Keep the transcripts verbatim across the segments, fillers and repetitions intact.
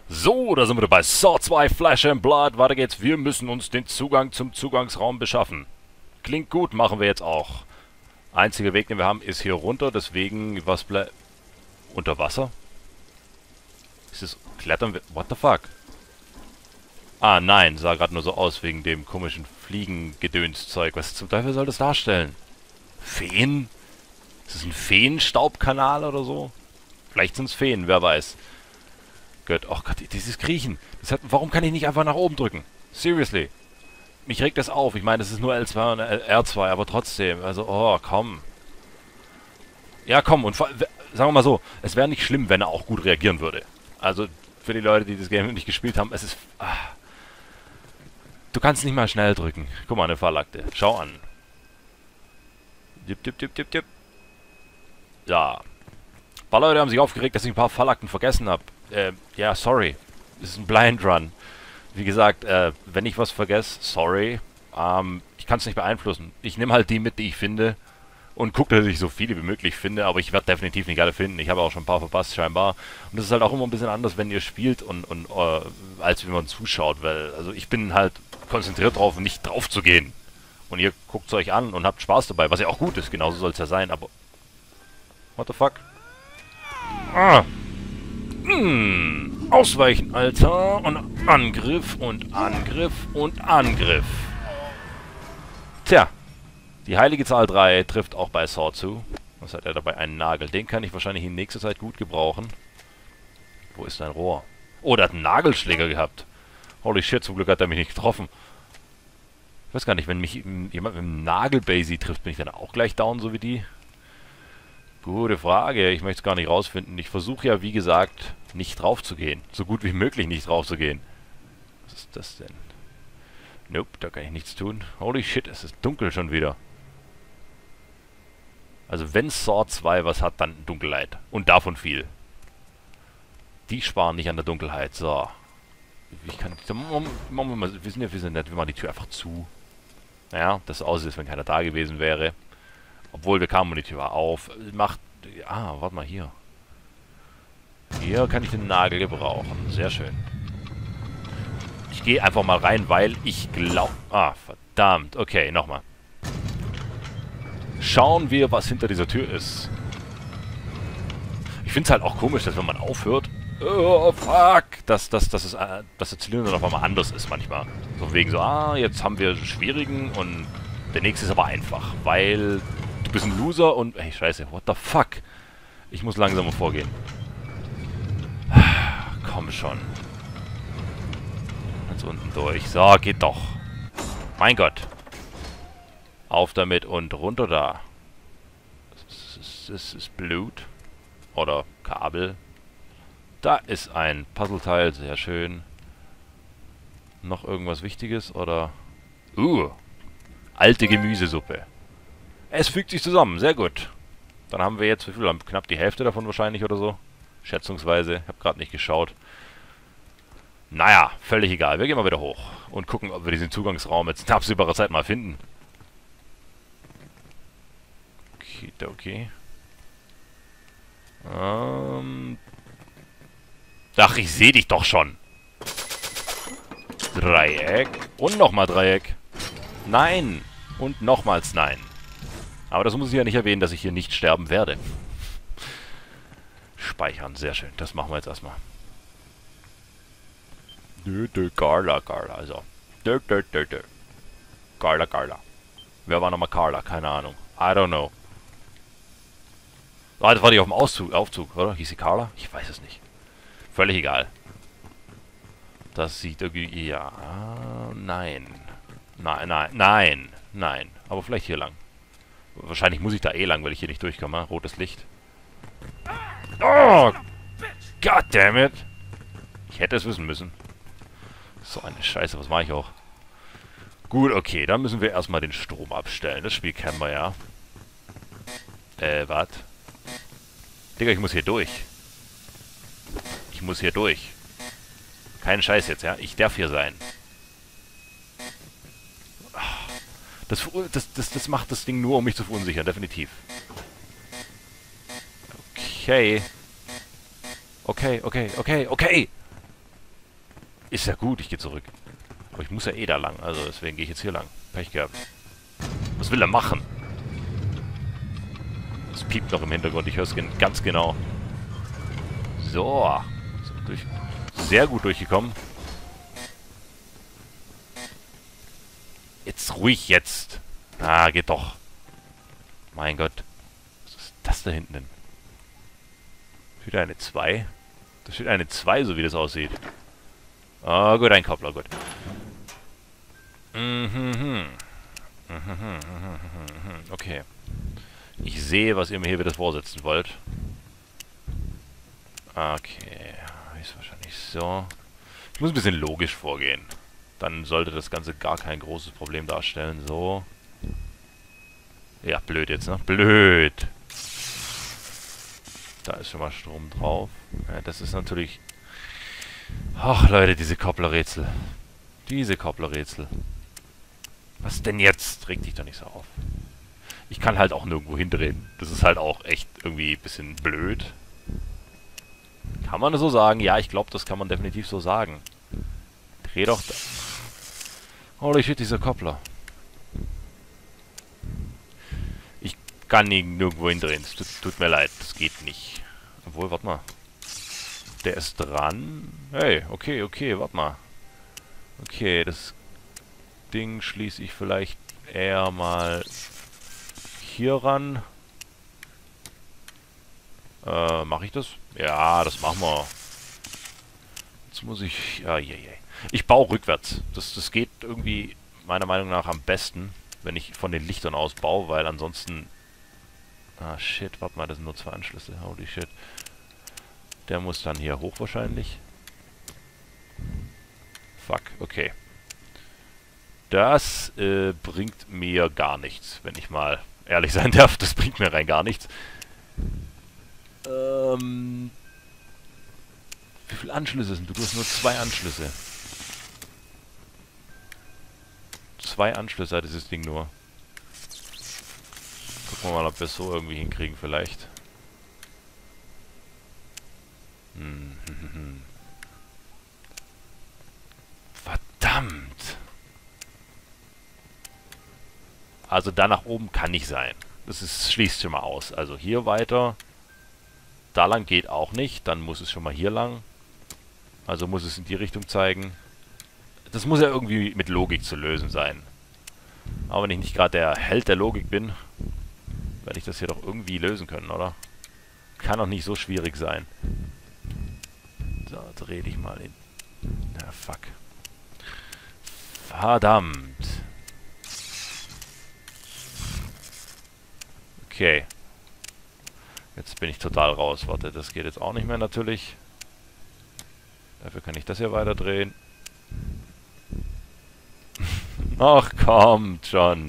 So, da sind wir bei Saw zwei Flesh and Blood. Weiter geht's. Wir müssen uns den Zugang zum Zugangsraum beschaffen. Klingt gut, machen wir jetzt auch. Einziger Weg, den wir haben, ist hier runter. Deswegen, was bleibt... Unter Wasser? Ist es... Klettern wir... What the fuck? Ah, nein. Sah gerade nur so aus, wegen dem komischen Fliegengedönszeug. Was zum Teufel soll das darstellen? Feen? Ist das ein Feenstaubkanal oder so? Vielleicht sind es Feen, wer weiß. Gott, oh Gott, dieses Kriechen. Das hat, warum kann ich nicht einfach nach oben drücken? Seriously. Mich regt das auf. Ich meine, das ist nur L zwei und R zwei, aber trotzdem. Also, oh, komm. Ja, komm. Und sagen wir mal so, es wäre nicht schlimm, wenn er auch gut reagieren würde. Also, für die Leute, die das Game nicht gespielt haben, es ist... Ah, du kannst nicht mal schnell drücken. Guck mal, eine Fahrlakte. Schau an. Dip, dip, dip, dip, dip. Ja. Ein paar Leute haben sich aufgeregt, dass ich ein paar Fallakten vergessen habe. Äh, ja, sorry. Das ist ein Blind Run. Wie gesagt, äh, wenn ich was vergesse, sorry. Ähm, ich kann es nicht beeinflussen. Ich nehme halt die mit, die ich finde. Und gucke, dass ich so viele wie möglich finde. Aber ich werde definitiv nicht alle finden. Ich habe auch schon ein paar verpasst, scheinbar. Und das ist halt auch immer ein bisschen anders, wenn ihr spielt und, und äh, als wenn man zuschaut. Weil, also ich bin halt konzentriert drauf, nicht drauf zu gehen. Und ihr guckt es euch an und habt Spaß dabei. Was ja auch gut ist. Genauso soll es ja sein, aber... What the fuck? Ah! Hm. Ausweichen, Alter. Und Angriff und Angriff und Angriff. Tja. Die heilige Zahl drei trifft auch bei Saw zu. Was hat er dabei? Einen Nagel. Den kann ich wahrscheinlich in nächster Zeit gut gebrauchen. Wo ist dein Rohr? Oh, der hat einen Nagelschläger gehabt. Holy shit, zum Glück hat er mich nicht getroffen. Ich weiß gar nicht, wenn mich jemand mit einem Nagelbasy trifft, bin ich dann auch gleich down, so wie die? Gute Frage. Ich möchte es gar nicht rausfinden. Ich versuche ja, wie gesagt, nicht drauf zu gehen. So gut wie möglich nicht drauf zu gehen. Was ist das denn? Nope, da kann ich nichts tun. Holy shit, es ist dunkel schon wieder. Also wenn Saw zwei was hat, dann Dunkelheit. Und davon viel. Die sparen nicht an der Dunkelheit. So. Ich kann... Machen wir mal... Wir sind ja wir sind nett. Wir machen die Tür einfach zu. Naja, das aussieht, als wenn keiner da gewesen wäre. Obwohl, wir kamen und die Tür war auf. Macht... Ah, warte mal hier. Hier kann ich den Nagel gebrauchen. Sehr schön. Ich gehe einfach mal rein, weil ich glaube... Ah, verdammt. Okay, nochmal. Schauen wir, was hinter dieser Tür ist. Ich finde es halt auch komisch, dass wenn man aufhört... Oh, fuck! Dass, dass, dass, es, äh, dass der Zylinder noch einmal anders ist manchmal. So wegen so, ah, jetzt haben wir einen schwierigen und der nächste ist aber einfach. Weil du bist ein Loser und... Ey, scheiße, what the fuck? Ich muss langsamer vorgehen. Komm schon. Ganz unten durch. So, geht doch. Mein Gott. Auf damit und runter da. Das ist, das ist Blut. Oder Kabel. Da ist ein Puzzleteil. Sehr schön. Noch irgendwas Wichtiges? Oder... Uh. Alte Gemüsesuppe. Es fügt sich zusammen. Sehr gut. Dann haben wir jetzt... Wie viel? Knapp die Hälfte davon wahrscheinlich oder so. Schätzungsweise. Ich habe gerade nicht geschaut. Naja, völlig egal. Wir gehen mal wieder hoch und gucken, ob wir diesen Zugangsraum jetzt in absehbarer Zeit mal finden. Okay, okay. Ähm. Ach, ich sehe dich doch schon. Dreieck. Und nochmal Dreieck. Nein. Und nochmals nein. Aber das muss ich ja nicht erwähnen, dass ich hier nicht sterben werde. Speichern, sehr schön. Das machen wir jetzt erstmal. Dö, dö, Carla, Carla, also. Dö, dö, dö, dö. Carla, Carla. Wer war nochmal Carla? Keine Ahnung. I don't know. Ah, das war die auf dem Auszug, Aufzug, oder? Hieß sie Carla? Ich weiß es nicht. Völlig egal. Das sieht irgendwie... Ja... Nein. Nein, nein, nein, nein. Aber vielleicht hier lang. Wahrscheinlich muss ich da eh lang, weil ich hier nicht durchkomme. Rotes Licht. Oh! Goddammit! Ich hätte es wissen müssen. So eine Scheiße, was mache ich auch? Gut, okay, dann müssen wir erstmal den Strom abstellen. Das Spiel kennen wir ja. Äh, was? Digga, ich muss hier durch. Ich muss hier durch. Kein Scheiß jetzt, ja? Ich darf hier sein. Das, das, das, das macht das Ding nur, um mich zu verunsichern, definitiv. Okay. Okay, okay, okay, okay. Ist ja gut, ich gehe zurück. Aber ich muss ja eh da lang, also deswegen gehe ich jetzt hier lang. Pech gehabt. Was will er machen? Es piept noch im Hintergrund, ich höre es ganz genau. So. So durch, sehr gut durchgekommen. Jetzt ruhig jetzt. Ah, geht doch. Mein Gott. Was ist das da hinten denn? Steht eine zwei? Da steht eine zwei, so wie das aussieht. Ah, gut, ein Koppler, gut. Mhm. Okay. Ich sehe, was ihr mir hier wieder vorsetzen wollt. Okay. Ist wahrscheinlich so. Ich muss ein bisschen logisch vorgehen. Dann sollte das Ganze gar kein großes Problem darstellen. So. Ja, blöd jetzt, ne? Blöd. Da ist schon mal Strom drauf. Ja, das ist natürlich... Ach, Leute, diese Kopplerrätsel. Diese Kopplerrätsel. Was denn jetzt? Reg dich doch nicht so auf. Ich kann halt auch nirgendwo hindrehen. Das ist halt auch echt irgendwie ein bisschen blöd. Kann man das so sagen? Ja, ich glaube, das kann man definitiv so sagen. Dreh doch da. Holy shit, dieser Koppler. Ich kann ihn nirgendwo hindrehen. Es tut, tut mir leid, das geht nicht. Obwohl, warte mal. Der ist dran. Hey, okay, okay, warte mal. Okay, das Ding schließe ich vielleicht eher mal hier ran. Äh, mache ich das? Ja, das machen wir. Jetzt muss ich... Ja, je, je. Ich baue rückwärts. Das, das geht irgendwie meiner Meinung nach am besten, wenn ich von den Lichtern aus baue, weil ansonsten... Ah, shit, warte mal, das sind nur zwei Anschlüsse. Holy shit. Der muss dann hier hoch wahrscheinlich. Fuck, okay. Das äh, bringt mir gar nichts, wenn ich mal ehrlich sein darf. Das bringt mir rein gar nichts. Ähm... Wie viele Anschlüsse sind du? Du hast nur zwei Anschlüsse. Zwei Anschlüsse hat dieses Ding nur. Gucken wir mal, ob wir es so irgendwie hinkriegen vielleicht. Hm, hm, hm. Verdammt! Also da nach oben kann nicht sein. Das ist, schließt schon mal aus. Also hier weiter. Da lang geht auch nicht. Dann muss es schon mal hier lang. Also muss es in die Richtung zeigen. Das muss ja irgendwie mit Logik zu lösen sein. Aber wenn ich nicht gerade der Held der Logik bin, werde ich das hier doch irgendwie lösen können, oder? Kann doch nicht so schwierig sein. So, dreh dich mal in... Na, fuck. Verdammt. Okay. Jetzt bin ich total raus. Warte, das geht jetzt auch nicht mehr natürlich. Dafür kann ich das hier weiter drehen. Ach, kommt schon.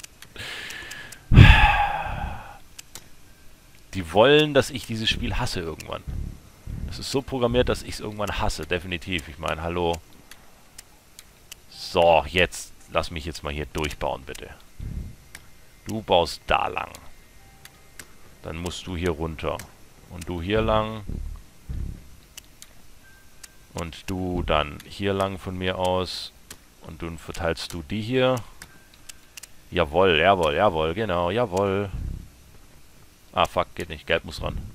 Die wollen, dass ich dieses Spiel hasse irgendwann. Es ist so programmiert, dass ich es irgendwann hasse. Definitiv. Ich meine, hallo. So, jetzt. Lass mich jetzt mal hier durchbauen, bitte. Du baust da lang. Dann musst du hier runter. Und du hier lang. Und du dann hier lang von mir aus. Und dann verteilst du die hier. Jawohl, jawohl, jawohl, genau, jawohl. Ah, fuck, geht nicht. Gelb muss ran.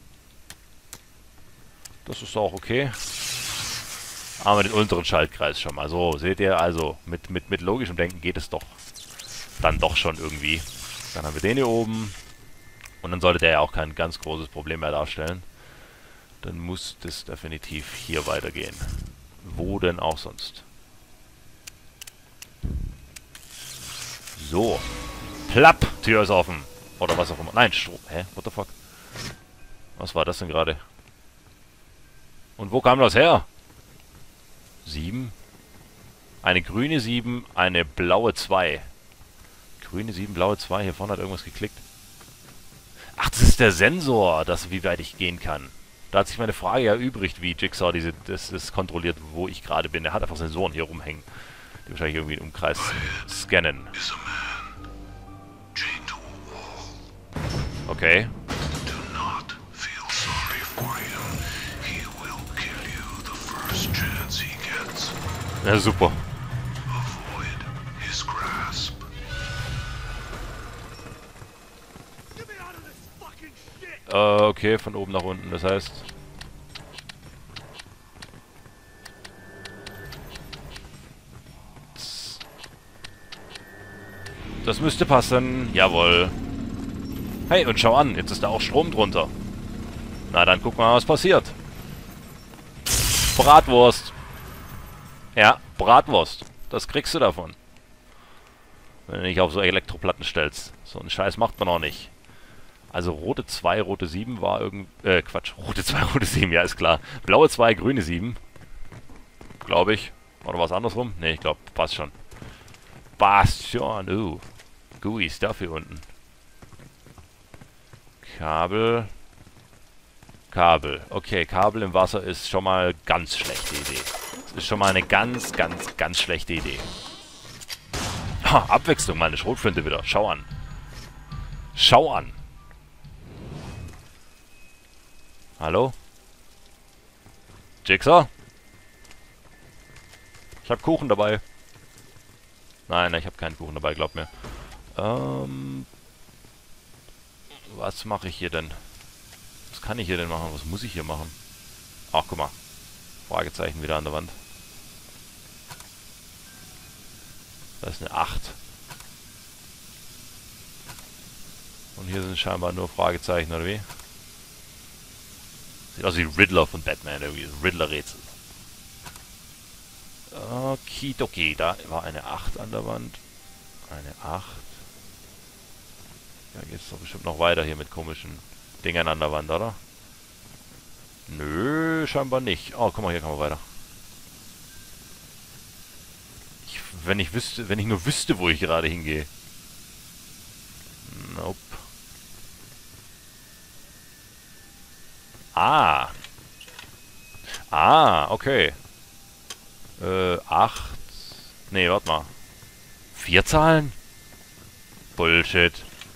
Das ist auch okay. Aber den unteren Schaltkreis schon mal. So, seht ihr, also mit, mit, mit logischem Denken geht es doch dann doch schon irgendwie. Dann haben wir den hier oben. Und dann sollte der ja auch kein ganz großes Problem mehr darstellen. Dann muss das definitiv hier weitergehen. Wo denn auch sonst? So. Plapp! Tür ist offen. Oder was auch immer. Nein, Strom. Hä? What the fuck? Was war das denn gerade? Und wo kam das her? Sieben? Eine grüne sieben, eine blaue zwei. Grüne sieben, blaue zwei. Hier vorne hat irgendwas geklickt. Ach, das ist der Sensor, das, wie weit ich gehen kann. Da hat sich meine Frage ja übrig, wie Jigsaw diese, das, das kontrolliert, wo ich gerade bin. Er hat einfach Sensoren hier rumhängen, die wahrscheinlich irgendwie im Umkreis scannen. Okay. Ja, super. Äh, okay, von oben nach unten, das heißt... Das müsste passen. Jawohl. Hey, und schau an, jetzt ist da auch Strom drunter. Na, dann guck mal, was passiert. Bratwurst. Ja, Bratwurst. Das kriegst du davon. Wenn du nicht auf so Elektroplatten stellst. So einen Scheiß macht man auch nicht. Also rote zwei, rote sieben war irgend... Äh, Quatsch. Rote zwei, rote sieben, ja, ist klar. Blaue zwei, grüne sieben. Glaube ich. Oder was andersrum? Ne, ich glaube, passt schon. Passt schon. Uh. Gooey Stuff hier unten. Kabel. Kabel. Okay, Kabel im Wasser ist schon mal ganz schlechte Idee. Das ist schon mal eine ganz, ganz, ganz schlechte Idee. Ha, Abwechslung, meine Schrotflinte wieder. Schau an. Schau an. Hallo? Jigsaw? Ich habe Kuchen dabei. Nein, ich habe keinen Kuchen dabei, glaub mir. Ähm... Was mache ich hier denn? Was kann ich hier denn machen? Was muss ich hier machen? Ach, guck mal. Fragezeichen wieder an der Wand. Da ist eine acht. Und hier sind scheinbar nur Fragezeichen, oder wie? Sieht aus wie Riddler von Batman, irgendwie. Riddler-Rätsel. Okidoki, da war eine acht an der Wand. Eine acht. Ja, geht's doch bestimmt noch weiter hier mit komischen Dingern an der Wand, oder? Nö, scheinbar nicht. Oh, guck mal, hier kann man weiter. Ich, wenn ich wüsste, wenn ich nur wüsste, wo ich gerade hingehe. Nope. Ah. Ah, okay. Äh, acht. Nee, warte mal. Vier Zahlen? Bullshit.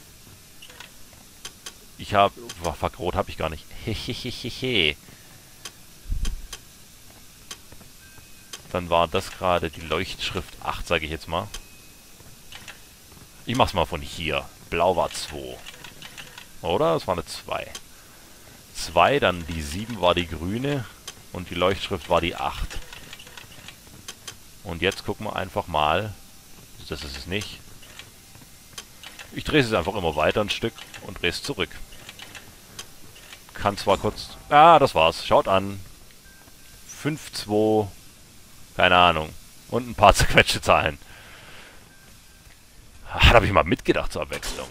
Ich hab... Fuck, rot hab ich gar nicht. Hehehehe. Dann war das gerade die Leuchtschrift acht, sage ich jetzt mal. Ich mach's mal von hier. Blau war zwei. Oder? Das war eine zwei. zwei, dann die sieben war die grüne. Und die Leuchtschrift war die acht. Und jetzt gucken wir einfach mal. Das ist es nicht. Ich drehe es einfach immer weiter ein Stück und drehe es zurück. Kann zwar kurz... Ah, das war's. Schaut an. fünf, zwei... Keine Ahnung. Und ein paar zerquetschte Zahlen. Da habe ich mal mitgedacht zur Abwechslung.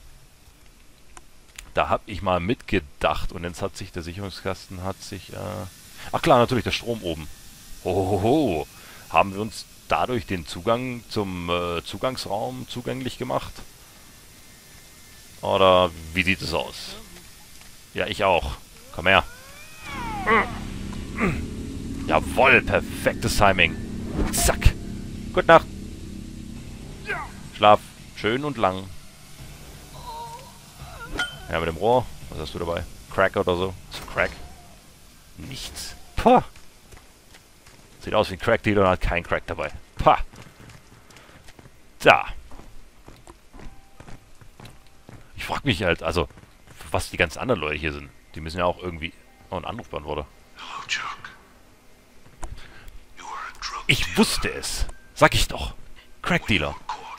Da habe ich mal mitgedacht. Und jetzt hat sich der Sicherungskasten hat sich... Äh Ach klar, natürlich der Strom oben. Hohoho. Haben wir uns dadurch den Zugang zum äh, Zugangsraum zugänglich gemacht? Oder wie sieht es aus? Ja, ich auch. Komm her. Jawohl, perfektes Timing. Zack. Gute Nacht. Schlaf schön und lang. Ja, mit dem Rohr. Was hast du dabei? Crack oder so? Ist ein Crack? Nichts. Pah. Sieht aus wie ein Crack-Dealer und hat keinen Crack dabei. Pah. Da. Ich frag mich halt, also, was die ganzen anderen Leute hier sind. Die müssen ja auch irgendwie... Oh, ein Anrufbeantworter. Ich wusste es. Sag ich doch. Crack-Dealer.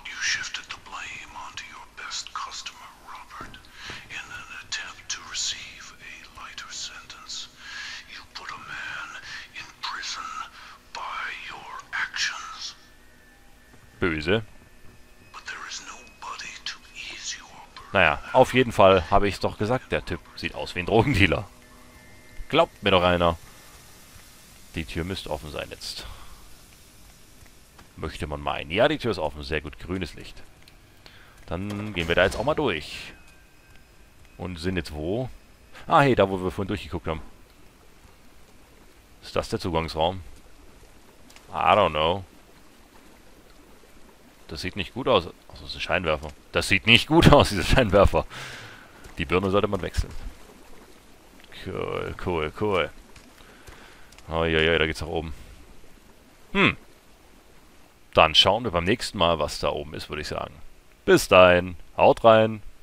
Böse. Naja, auf jeden Fall habe ich es doch gesagt, der Typ sieht aus wie ein Drogendealer. Glaubt mir doch einer. Die Tür müsste offen sein jetzt. Möchte man meinen. Ja, die Tür ist offen. Sehr gut, grünes Licht. Dann gehen wir da jetzt auch mal durch. Und sind jetzt wo? Ah, hey, da wo wir vorhin durchgeguckt haben. Ist das der Zugangsraum? I don't know. Das sieht nicht gut aus. Achso, das ist ein Scheinwerfer. Das sieht nicht gut aus, dieser Scheinwerfer. Die Birne sollte man wechseln. Cool, cool, cool. Oh, ja, ja, da geht's nach oben. Hm. dann schauen wir beim nächsten Mal, was da oben ist, würde ich sagen. Bis dahin, haut rein!